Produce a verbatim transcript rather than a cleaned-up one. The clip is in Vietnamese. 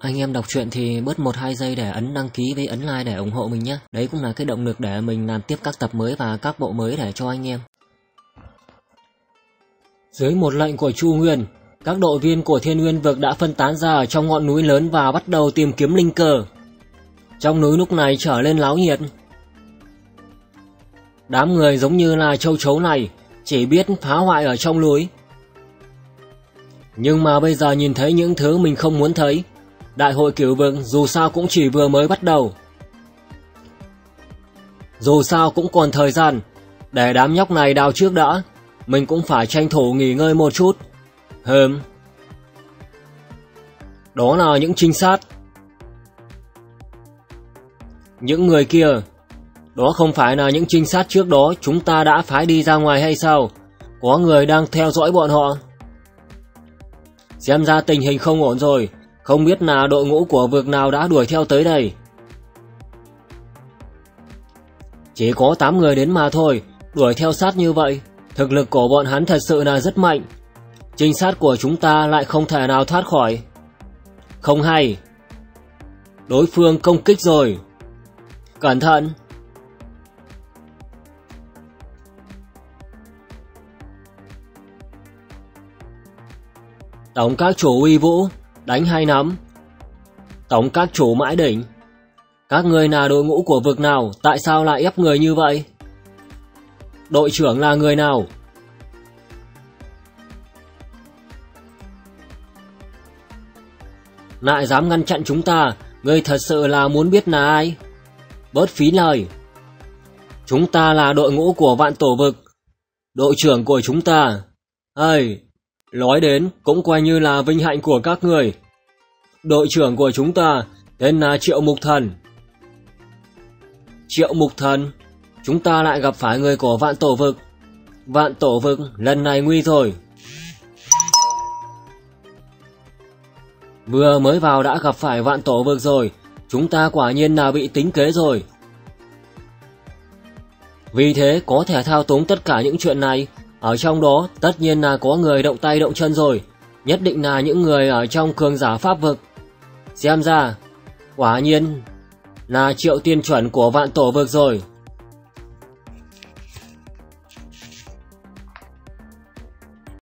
Anh em đọc truyện thì bớt một hai giây để ấn đăng ký với ấn like để ủng hộ mình nhé. Đấy cũng là cái động lực để mình làm tiếp các tập mới và các bộ mới để cho anh em. Dưới một lệnh của Chu Nguyên, các đội viên của Thiên Nguyên Vực đã phân tán ra ở trong ngọn núi lớn và bắt đầu tìm kiếm linh cơ. Trong núi lúc này trở lên náo nhiệt. Đám người giống như là châu chấu này chỉ biết phá hoại ở trong núi. Nhưng mà bây giờ nhìn thấy những thứ mình không muốn thấy. Đại hội cửu vực dù sao cũng chỉ vừa mới bắt đầu. Dù sao cũng còn thời gian. Để đám nhóc này đào trước đã. Mình cũng phải tranh thủ nghỉ ngơi một chút. Hừm. Đó là những trinh sát. Những người kia, đó không phải là những trinh sát trước đó chúng ta đã phái đi ra ngoài hay sao? Có người đang theo dõi bọn họ. Xem ra tình hình không ổn rồi. Không biết là đội ngũ của vực nào đã đuổi theo tới đây. Chỉ có tám người đến mà thôi. Đuổi theo sát như vậy. Thực lực của bọn hắn thật sự là rất mạnh. Trinh sát của chúng ta lại không thể nào thoát khỏi. Không hay. Đối phương công kích rồi. Cẩn thận. Tổng các chủ uy vũ, đánh hay nắm. Tổng các chủ mãi đỉnh. Các người là đội ngũ của vực nào, tại sao lại ép người như vậy? Đội trưởng là người nào? Lại dám ngăn chặn chúng ta, ngươi thật sự là muốn biết là ai? Bớt phí lời. Chúng ta là đội ngũ của vạn tổ vực. Đội trưởng của chúng ta. Ây, nói đến cũng coi như là vinh hạnh của các người. Đội trưởng của chúng ta tên là Triệu Mục Thần. Triệu Mục Thần, chúng ta lại gặp phải người của vạn tổ vực. Vạn tổ vực lần này nguy rồi. Vừa mới vào đã gặp phải vạn tổ vực rồi. Chúng ta quả nhiên là bị tính kế rồi. Vì thế có thể thao túng tất cả những chuyện này. Ở trong đó tất nhiên là có người động tay động chân rồi. Nhất định là những người ở trong cường giả pháp vực. Xem ra quả nhiên là Triệu Tiên Chuẩn của vạn tổ vực rồi.